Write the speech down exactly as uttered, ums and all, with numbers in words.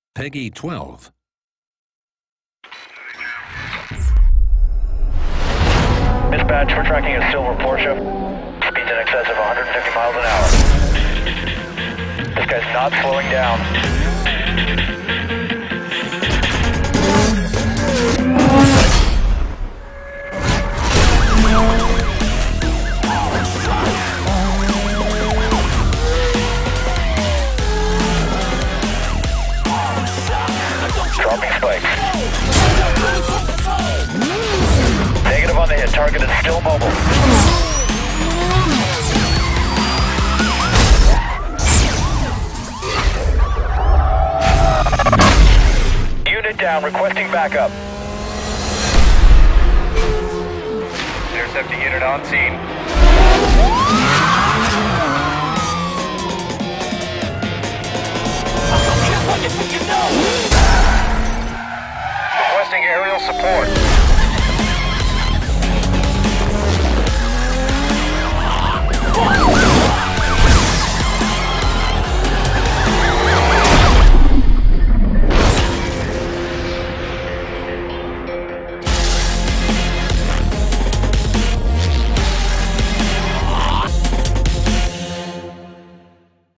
Peggy twelve. Dispatch, we're tracking a silver Porsche. Speeds in excess of one hundred fifty miles an hour. This guy's not slowing down. Dropping spikes. Negative on the hit. Target is still mobile. Unit down. Requesting backup. Intercepting unit on scene. Requesting aerial support.